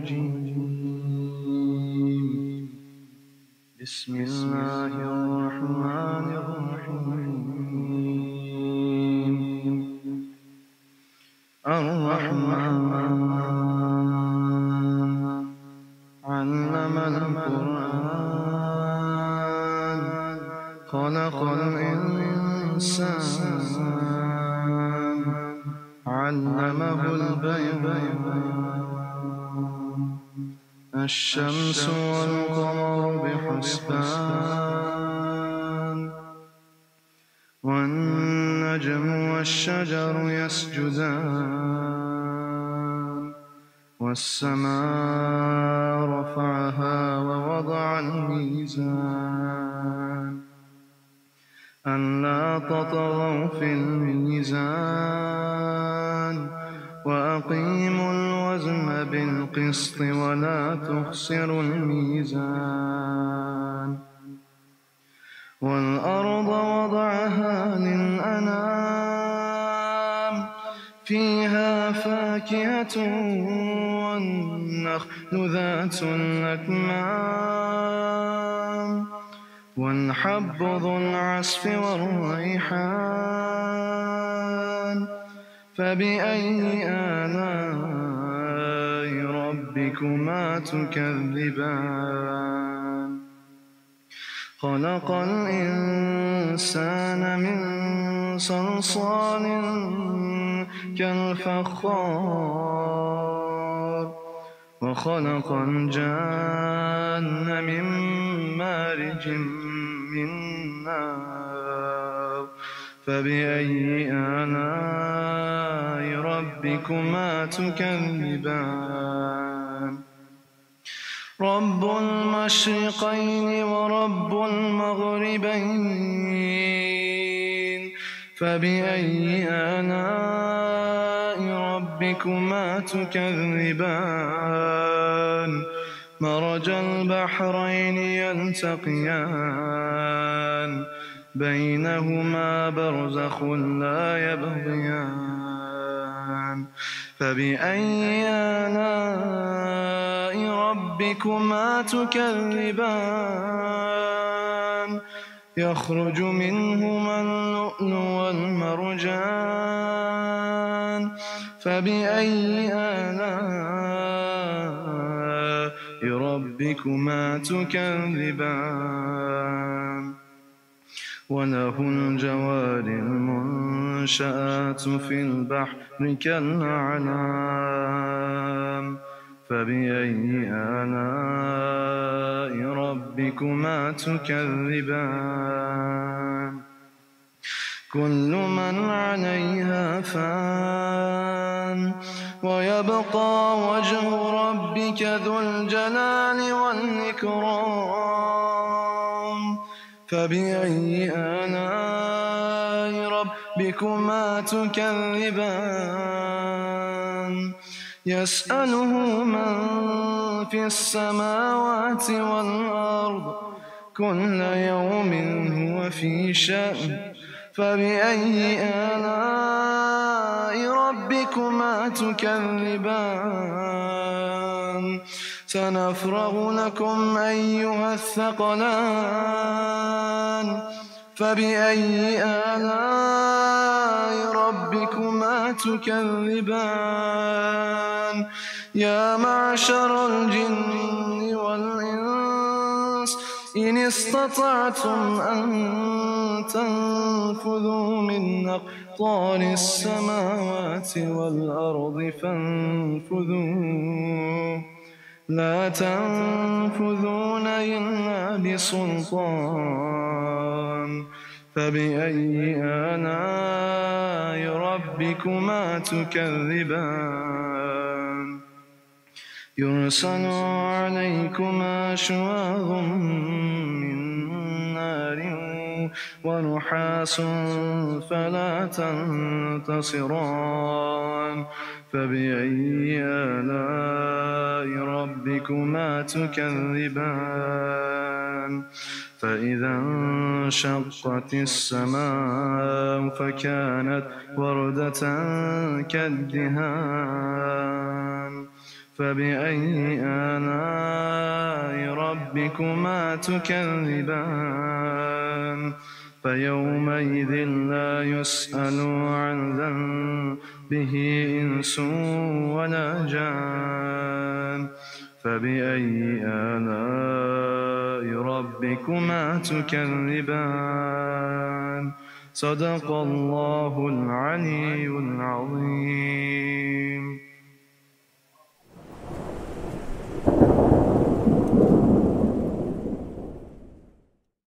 الرجيم. بسم الله الرحمن الرحيم. الرحمن علم القرآن خلق الإنسان علمه البيان. الشمس والقمر بحسبان والنجم والشجر يسجدان والسماء رفعها ووضع الميزان ألا تطغوا في الميزان وأقيموا الوزن بالقسط ولا تخسروا الميزان. والأرض وضعها للأنام فيها فاكهة والنخل ذات الأكمام والحب ذو العصف والريحان. فبأي آلاء ربكما تكذبان. خلق الإنسان من صلصال كالفخار وخلق الجان من مارج من نار. فبأي آلاء ربكما تكذبان. رب المشرقين ورب المغربين. فبأي آلاء ربكما تكذبان. مرج البحرين يلتقيان بينهما برزخ لا يبغيان. فبأي آلاء ربكما تكذبان. يخرج منهما اللؤلؤ والمرجان. فبأي آلاء ربكما تكذبان. وله الجوار المنشآت في البحر كالأعلام. فبأي آلاء ربكما تكذبان. كل من عليها فان ويبقى وجه ربك ذو الجلال والإكرام. فبأي آلاء ربكما تكذبان. يسأله من في السماوات والأرض كل يوم هو في شأن. فبأي آلاء ربكما تكذبان. سنفرغ لكم أيها الثقلان. فبأي آلاء ربكما تكذبان. يا معشر الجن والإنس إن استطعتم أن تنفذوا من أقطار السماوات والأرض فانفذوا لا تنفذون إلا بسلطان. فبأي آلاء ربكما تكذبان. يرسل عليكما شواظ من نار ونحاس فلا تنتصران. فبأي آلاء ربكما تكذبان. فإذا انشقت السماء فكانت وردة كالدهان. فبأي آلاء ربكما تكذبان فيومئذ لا يسأل عن ذنبه إنس ولا جان فبأي آلاء ربكما تكذبان صدق الله العلي العظيم.